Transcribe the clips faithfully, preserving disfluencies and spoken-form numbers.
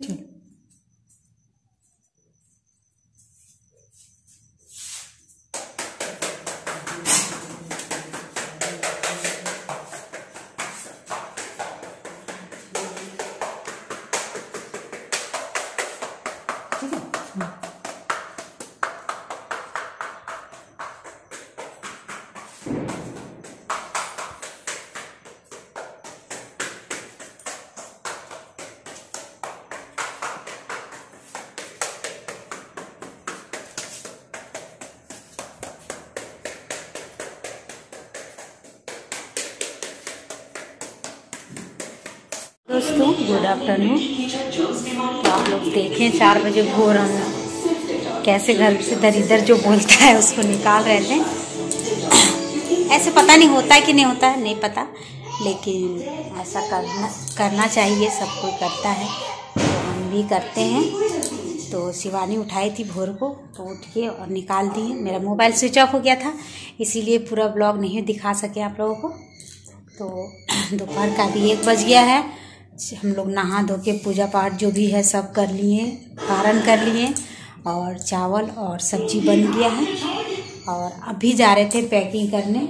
दोस्तों good afternoon. तो आप लोग देखें चार बजे भोर हम कैसे घर से इधर इधर जो बोलता है उसको निकाल रहे थे। ऐसे पता नहीं होता है कि नहीं होता है, नहीं पता, लेकिन ऐसा करना करना चाहिए, सब कोई करता है तो हम भी करते हैं। तो शिवानी उठाई थी भोर को, तो उठ के और निकाल दिए। मेरा मोबाइल स्विच ऑफ हो गया था, इसीलिए पूरा ब्लॉग नहीं दिखा सके आप लोगों को। तो दोपहर का भी एक बज गया है। हम लोग नहा धो के पूजा पाठ जो भी है सब कर लिए, पारण कर लिए, और चावल और सब्जी बन गया है। और अभी जा रहे थे पैकिंग करने,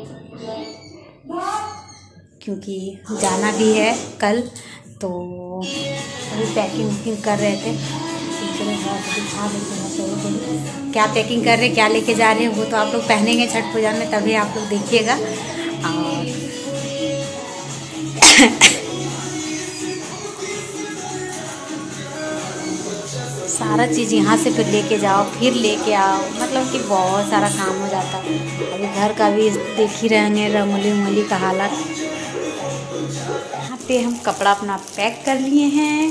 क्योंकि जाना भी है कल, तो अभी पैकिंग वैकिंग कर रहे थे। दिखा देते हैं तो क्या पैकिंग कर रहे, क्या लेके जा रहे हैं, वो तो आप लोग पहनेंगे छठ पूजा में, तभी आप लोग देखिएगा। और सारा चीज़ यहाँ से फिर लेके जाओ, फिर लेके आओ, मतलब कि बहुत सारा काम हो जाता है। अभी घर का भी देख ही रहे हैं, रंगोली उंगोली का हालत। यहाँ पे हम कपड़ा अपना पैक कर लिए हैं,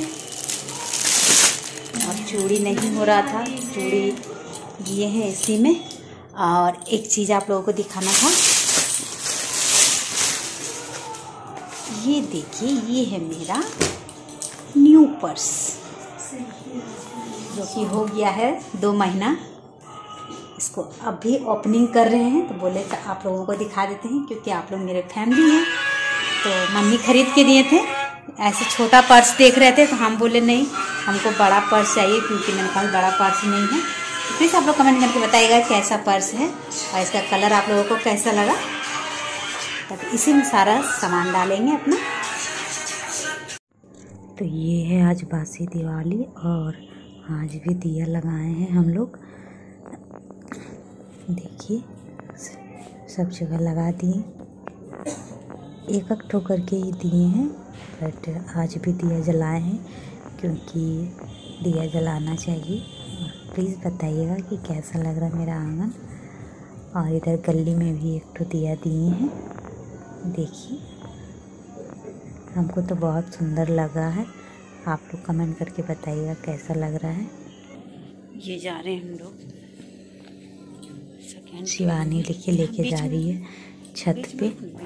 और चूड़ी नहीं हो रहा था, चूड़ी ये है इसी में। और एक चीज़ आप लोगों को दिखाना था, ये देखिए, ये है मेरा न्यू पर्स, जो कि हो गया है दो महीना। इसको अभी ओपनिंग कर रहे हैं, तो बोले तो आप लोगों को दिखा देते हैं, क्योंकि आप लोग मेरे फैमिली हैं। तो मम्मी खरीद के दिए थे, ऐसे छोटा पर्स देख रहे थे, तो हम बोले नहीं, हमको बड़ा पर्स चाहिए, क्योंकि मेरे पास बड़ा पर्स नहीं है। तो प्लीज़ आप लोग कमेंट करके बताइएगा कैसा पर्स है और इसका कलर आप लोगों को कैसा लगा। तब इसी में सारा सामान डालेंगे अपना। तो ये है आज बासी दिवाली, और आज भी दिया लगाए हैं हम लोग। देखिए सब जगह लगा दिए, एक एक ठोकर के ही दिए हैं, बट आज भी दिया जलाए हैं, क्योंकि दिया जलाना चाहिए। प्लीज़ बताइएगा कि कैसा लग रहा है मेरा आंगन। और इधर गली में भी एक ठो दिया दिए हैं, देखिए, हमको तो बहुत सुंदर लगा है। आप लोग कमेंट करके बताइएगा कैसा लग रहा है। ये जा रहे हैं हम लोग, शिवानी लेके लेके जा रही है छत पे।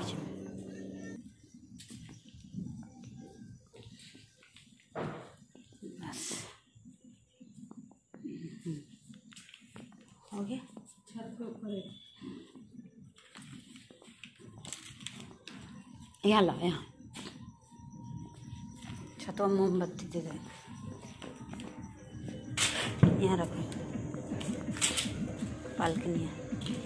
बस हो गया, छत पे ऊपर यहाँ ला, यहाँ छतों में मोमबत्ती दे दे, यहाँ रखो, बालकनी है।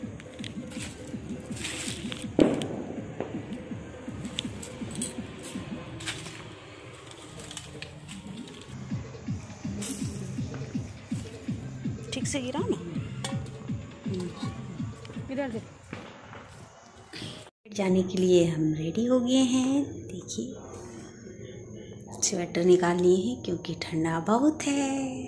ठीक से गिरा ना, इधर देखो। जाने के लिए हम रेडी हो गए हैं। देखिए स्वेटर निकाल लिए हैं, क्योंकि ठंडा बहुत है।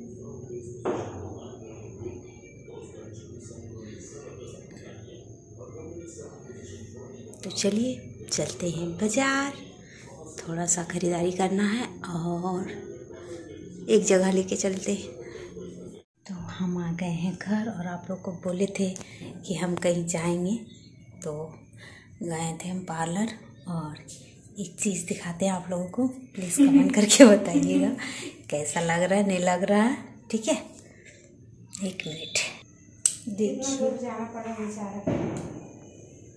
तो चलिए चलते हैं बाज़ार, थोड़ा सा ख़रीदारी करना है और एक जगह लेके चलते हैं। तो हम आ गए हैं घर, और आप लोग को बोले थे कि हम कहीं जाएंगे, तो गए थे हम पार्लर। और एक चीज़ दिखाते हैं आप लोगों को, प्लीज़ कमेंट करके बताइएगा कैसा लग रहा है, नहीं लग रहा है, ठीक है। एक मिनट देखिए,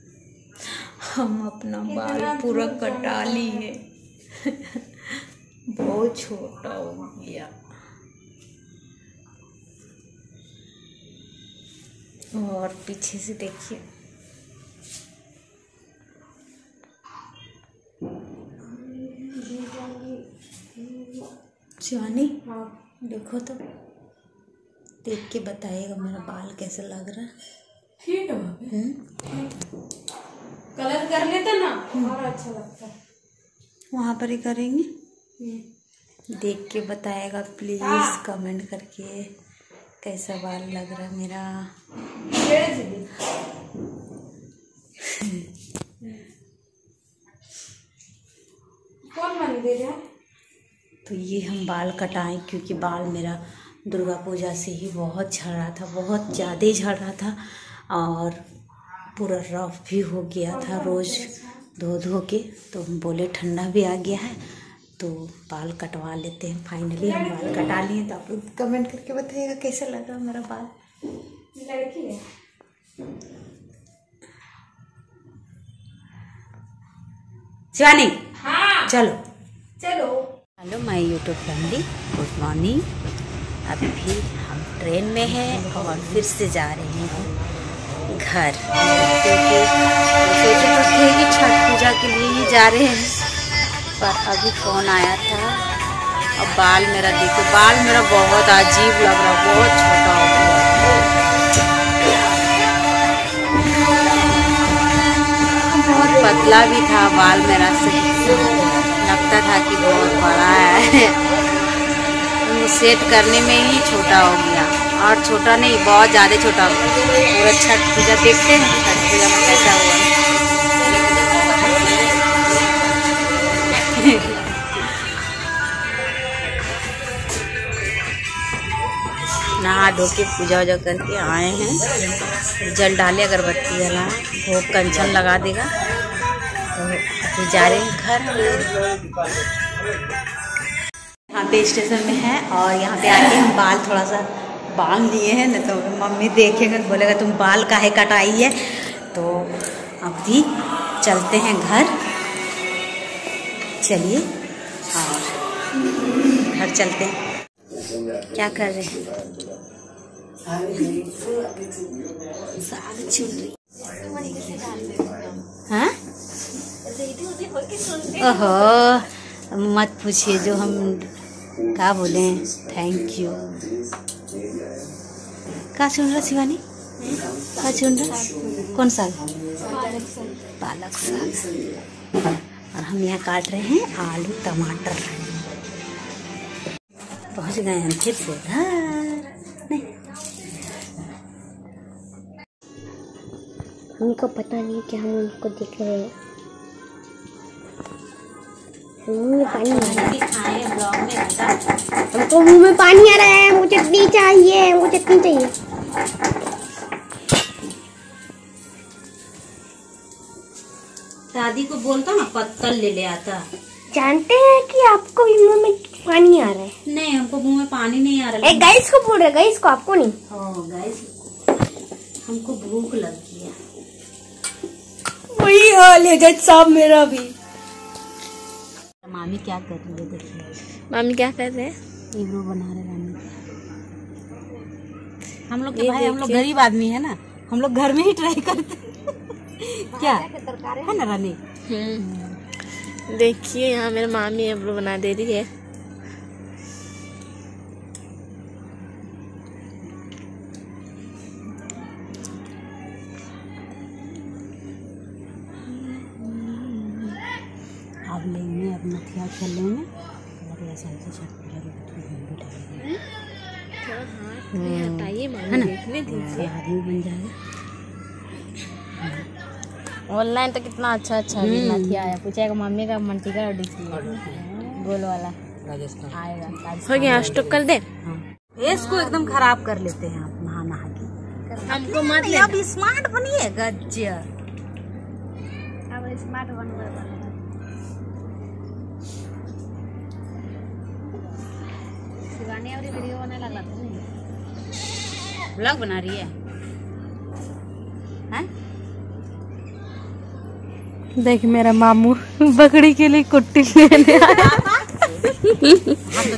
हम अपना बाल पूरा कटा लिए, बहुत छोटा हो गया। और पीछे से देखिए, शिवानी हाँ देखो तो, देख के बताइएगा मेरा बाल कैसा लग रहा है। ठीक है, कलर कर लेते ना और अच्छा लगता है। वहाँ पर ही करेंगे, देख के बताएगा प्लीज कमेंट करके कैसा बाल लग रहा है मेरा। कौन बनी दे रहा? तो ये हम बाल कटाएं क्योंकि बाल मेरा दुर्गा पूजा से ही बहुत झड़ रहा था, बहुत ज़्यादा ही झड़ रहा था और पूरा रफ भी हो गया था रोज़ धो धो के। तो हम बोले ठंडा भी आ गया है तो बाल कटवा लेते हैं। फाइनली हम बाल कटा लिए। तो आप लोग कमेंट करके बताइएगा कैसा लग रहा मेरा बाल। लड़की है शिवानी, हाँ चलो चलो। Hello my YouTube family, good morning. अभी भी हम ट्रेन में हैं और फिर से जा रहे हैं घर, क्योंकि सोचे तो थे कि छठ पूजा के लिए ही जा रहे हैं, पर अभी फ़ोन आया था। अब बाल मेरा देखो, बाल मेरा बहुत अजीब लग रहा, बहुत छोटा हो गया, बहुत पतला भी था बाल मेरा, से लगता था कि बहुत बड़ा है। सेट करने में ही छोटा हो गया, और छोटा नहीं बहुत ज़्यादा छोटा हो गया। पूरा छठ पूजा देखते हैं, छठ पूजा में कैसा हुआ। नहा धो के पूजा वूजा करके आए हैं, जल डाले, अगरबत्ती जला, भोग कंचन लगा देगा। तो अभी जा रहे हैं घर। यहाँ पे स्टेशन में है और यहाँ पे आके हम बाल थोड़ा सा बांध लिए हैं, न तो मम्मी देखेंगे तो बोलेगा तुम बाल काहे कटाई है। तो अभी चलते हैं घर, चलिए और घर चलते हैं। क्या कर रहे हैं? साग चुन रही। हाँ? ओहो मत पूछिए, जो हम क्या बोले हैं, थैंक यू। क्या सुन रहा शिवानी? क्या सुन रहा? कौन साग? पालक साग। और हम यहाँ काट रहे हैं आलू टमाटर। पहुँच गए हम फिर से घर। नहीं, उनको पता नहीं कि हम उनको देख रहे हैं। मुंह में पानी आ रहा है, हमको मुंह में पानी आ रहा है। मुझे चटनी चाहिए, मुझे चटनी चाहिए। दादी को बोलता ना पत्तल ले ले आता। जानते हैं कि आपको मुंह में पानी आ रहा है। नहीं, हमको मुंह में पानी नहीं आ रहा। एक गाइस को बोल रहे, गाइस को, आपको नहीं। हाँ गाइस, हमको भूख लगी है। वही हाल है जज साहब मेरा भी। मामी क्या कर रही है देखिए। मामी क्या कर रहे हैं? ईब्रो बना रहे मामी। हम लोग भाई, हम लोग गरीब आदमी है ना, हम लोग घर में ही ट्राई करते क्या है ना रानी। देखिए यहाँ मेरे मामी ईब्रो बना दे रही है। अब लेंगे, अब नथिया खेल लेंगे और ऐसा ऐसे छठ पूजा के भी डालेंगे। हटाइए है ना, आदमी बन जाएगा। ऑनलाइन तो कितना अच्छा अच्छा नथिया आया। पूछेगा मम्मी का मंटी का गोल वाला राजस्थान आएगा। हो गया, स्टॉप कर दे। हाँ, इसको एकदम खराब कर लेते हैं आप नहा नहा के। हमको मत ले। अब स्मार्ट बनिए गज्जर, अब स्मार्ट बन गए। शिवानी और वीडियो बनाने लगा था नहीं, व्लॉग बना रही है, हैं? देख मेरा मामू बकरी के लिए कुट्टी लेने आया।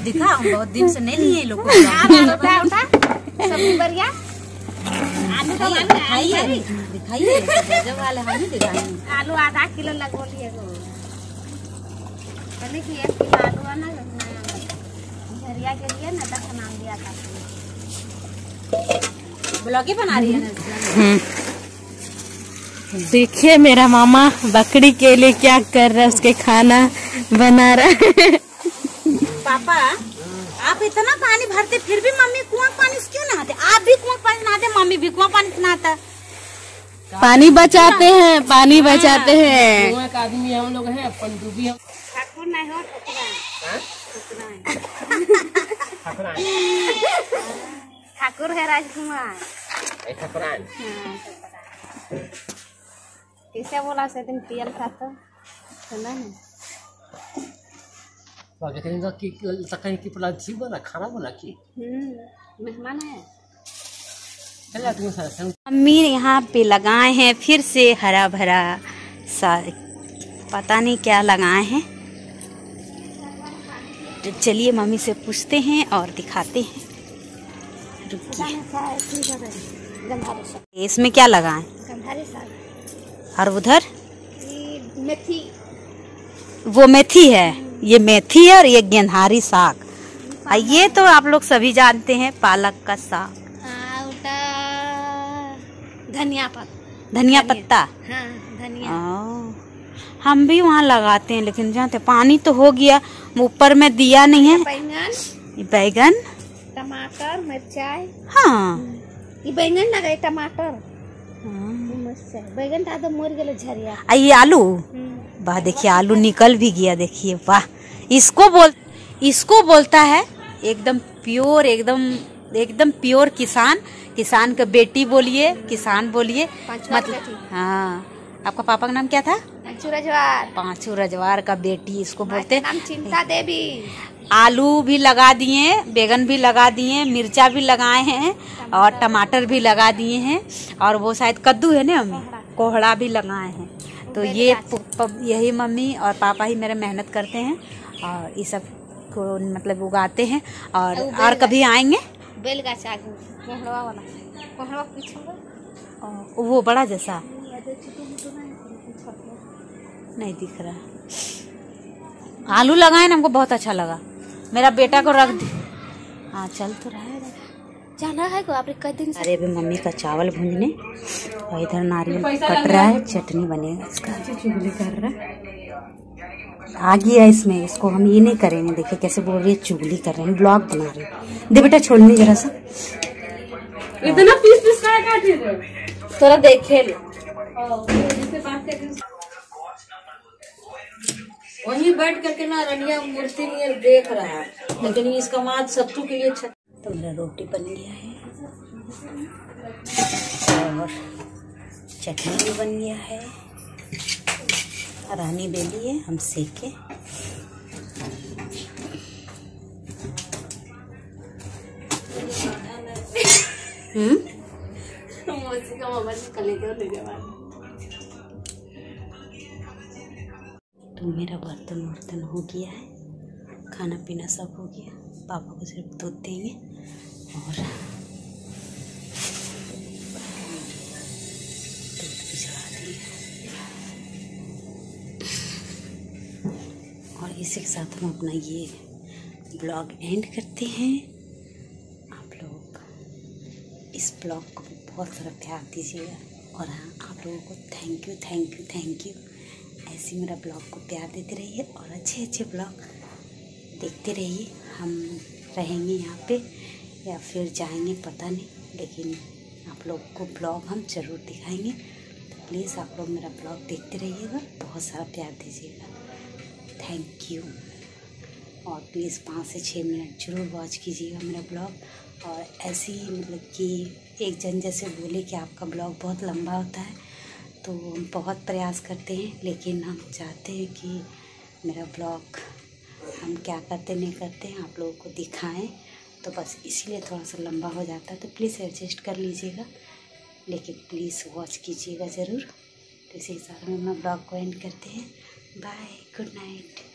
दिखा, हम बहुत दिन से नहीं लिए लोग को। उठा उठा सब्जी बढ़िया आलू का दिखाइए दिखाइए जो वाले हम ही दिखाएंगे। आलू आधा किलो लगो लिए पहले कि एक किलो आलू है ना झरिया के लिए ना दस नाम दिया था। ब्लॉग ही बना रही है ना। देखिए मेरा मामा बकरी के लिए क्या कर रहा है, उसके खाना बना रहा है। पापा आप इतना पानी भरते फिर भी मम्मी कुआं पानी से क्यों नहाते? आप भी कुआं पानी नहाते, मम्मी भी कुआं पानी से नहाता। पानी बचाते हैं, पानी बचाते हैं। कुआं का आदमी हम लोग हैं, पनडुब्बी हम ठाकुर नहीं हो ठकरान ठाकुर है राजकुमार। ठकरान कैसे बोला से दिन पियल था तो सुना ना बाकी कहीं की कहीं की प्लान थी बना खाना बना की मेहमान है। चला तुम सारा संग मम्मी यहाँ पे लगाए हैं फिर से हरा भरा सा, पता नहीं क्या लगाए हैं। तो चलिए मम्मी से पूछते हैं और दिखाते हैं। रुकिए, इसमें क्या लगाए? गंधारी साग और उधर मेथी, वो मेथी है, ये मेथी है और ये गेंधारी साग। और ये तो आप लोग सभी जानते हैं पालक का साग, धनिया पत्ता धनिया पत्ता। हाँ धनिया। ओ, हम भी वहाँ लगाते हैं लेकिन जानते पानी तो हो गया, ऊपर में दिया नहीं है। बैंगन, बैगन, टमाटर, मिर्चाई। हाँ ये बैंगन लगाए, टमाटर, बैगन तो मोर गए झरिया। आ ये आलू, वाह देखिए आलू निकल भी गया, देखिए वाह। इसको बोल इसको बोलता है एकदम प्योर, एकदम एकदम प्योर किसान। किसान का बेटी बोलिए, किसान बोलिए मतलब। हाँ, आपका पापा का नाम क्या था? पांचू रजवार। पांचू रजवार का बेटी इसको बोलते हैं। नाम चिंता देवी। आलू भी लगा दिए, बैगन भी लगा दिए, मिर्चा भी लगाए हैं और टमाटर भी लगा दिए हैं, और वो शायद कद्दू है ना, मम्मी कोहड़ा भी लगाए हैं। तो ये यही मम्मी और पापा ही मेरे मेहनत करते हैं और ये सब को मतलब उगाते हैं। और और कभी आएंगे। बेलगाछ आगू कोहड़ा वाला, कोहड़ा पीछे वो बड़ा जैसा नहीं दिख रहा। आलू लगाए ना, हमको बहुत अच्छा लगा। मेरा बेटा को रख दी। हाँ चल तो रहा है, जाना है को आपने कई दिन। अरे अभी मम्मी का चावल भूनने और इधर नारियल कट रहा है, चटनी बनेगा इसका। चुगली कर रहा है, आ गया इसमें। इसको हम ये नहीं करेंगे। देखिए कैसे बोल रही है, चुगली कर रहे हैं, ब्लॉग बना रहे हैं। दे बेटा छोड़ने जरा सा, इतना पीस पीस का काटे रे थोड़ा देखे लो। वहीं बैठ करके ना रनिया मूर्ति नियर देख रहा है, लेकिन इसका माँ सत्तू के लिए अच्छा। तो मेरा रोटी बन गया है और चटनी भी बन गया है। रानी दे ली है, हम सेके। हम्म तो मेरा बर्तन वर्तन हो गया है, खाना पीना सब हो गया। पापा को सिर्फ दूध देंगे और दूध पिछला दिए। और इसी के साथ हम अपना ये ब्लॉग एंड करते हैं। आप लोग इस ब्लॉग को बहुत सारा प्यार दीजिएगा और हाँ आप लोगों को thank you thank you thank you. ऐसे मेरा ब्लॉग को प्यार देते रहिए और अच्छे अच्छे ब्लॉग देखते रहिए। हम रहेंगे यहाँ पे या फिर जाएंगे पता नहीं, लेकिन आप लोग को ब्लॉग हम ज़रूर दिखाएंगे। तो प्लीज़ आप लोग मेरा ब्लॉग देखते रहिएगा, बहुत सारा प्यार दीजिएगा। Thank you. और प्लीज़ पाँच से छः मिनट ज़रूर वॉच कीजिएगा मेरा ब्लॉग। और ऐसे ही मतलब कि एक जन जैसे बोले कि आपका ब्लॉग बहुत लंबा होता है, तो हम बहुत प्रयास करते हैं, लेकिन हम चाहते हैं कि मेरा ब्लॉग हम क्या करते नहीं करते हैं आप लोगों को दिखाएं, तो बस इसीलिए थोड़ा सा लंबा हो जाता है। तो प्लीज़ एडजस्ट कर लीजिएगा, लेकिन प्लीज़ वॉच कीजिएगा ज़रूर। तो इसी के साथ हम अपना ब्लॉग को एंड करते हैं। Bye, good night.